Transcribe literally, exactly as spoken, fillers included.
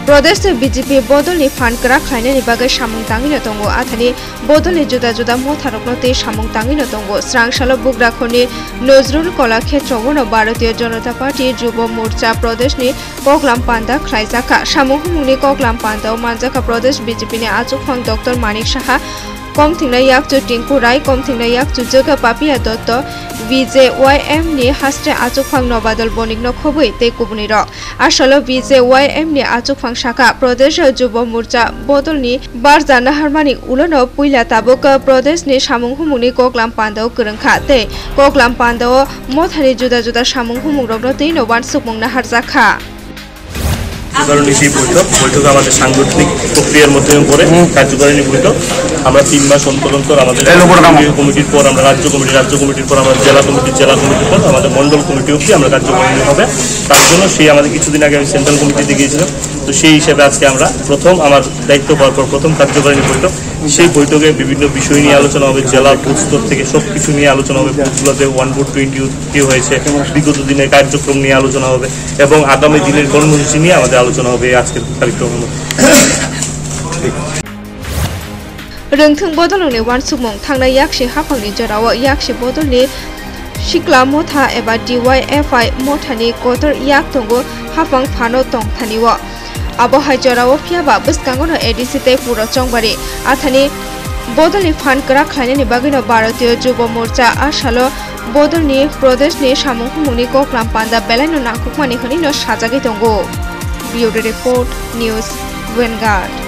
प्रदेश BJP बदलनि फान करा खायनायनि बागै सामुं तांगिनो दंगो आथानि बदलनि जुदा जुदा मथारकनो ते सामुं तांगिनो दंगो स्रांसालो बुग्राखरनि नजरुल कलाक्षेत्रआवनो भारतीय जनता पार्टी युव मोर्चा प्रदेशनि कगलाम पान्दा ख्लायजाखा सामुं हुमुंनि कगलाम पान्दायाव मानजाखा प्रदेश बीजेपीनि आजुफां डॉक्टर मानिक साहा कमथिंना याकचु टिंकु राय कमथिंना याकचु जगा पापिया दत्त विजेवाईएम नि हास्टे आजुफां नबादल बनिकनो खबै ते कुबुनि रक आसलो विजेवाईएम नि आजुफां शाखा प्रदेश युव मोर्चा बदलनि बारजा नाहारमानि उलनो पुइला ताबुक प्रदेशनि सामुं हुमुंनि कगलाम पान्दायाव गोरोंखा ते कगलाम पान्दायाव मथानि जुदा जुदा सामुं हुमुं रगनो ते नबान सुमुं नाहारजाखा কার্যকারিণী বৈঠক বৈঠক আমাদের সাংগঠনিক প্রক্রিয়ার মাধ্যমে পড়ে কার্যকারিণী বৈঠক আমরা তিন মাস অন্তর অন্তর আমাদের কমিটির পর আমরা রাজ্য কমিটি রাজ্য কমিটির পর আমরা জেলা কমিটি জেলা কমিটির পর আমাদের মন্ডল কমিটি অবধি আমরা কার্যকারিণী হবে তার জন্য সেই আমাদের কিছুদিন আগে আমি সেন্ট্রাল কমিটিতে গিয়েছিলাম তো সেই হিসেবে আজকে আমরা প্রথম আমার দায়িত্ব পাওয়ার পর প্রথম কার্যকারিণী বৈঠক সেই বৈঠকে বিভিন্ন বিষয় নিয়ে আলোচনা হবে জেলা বুথস্তর থেকে সব কিছু নিয়ে আলোচনা হবে বুথগুলোতে ওয়ান ভোট টোয়েন্টি কি হয়েছে বিগত দিনের কার্যক্রম নিয়ে আলোচনা হবে এবং আগামী দিনের কর্মসূচি নিয়ে আমাদের আলোচনা হবে আজকের কার্যক্রম रोंथों बदलनि वान सुमुं थांनाय याकसे हाफांनि जराव याकसे बदलनि सिक्ला मथा एबा डिवाइएफआई मथानि कतर याक दंगो हाफां फानो दं थानिव आबहाय जराव फियाबा बसकांगनो एडिसिते पुरो चंगबारि आथानि बदलनि फान करा खायनायनि बागैनो भारतीय युव मोर्चा आसालो बदलनि प्रदेशनि सामुं हुमुंनि कगलाम पान्दा बेलायनो नाखुकमानि हनिनो साजागै दंगो ब्यूरो रिपोर्ट न्यूज वैनगार्ड।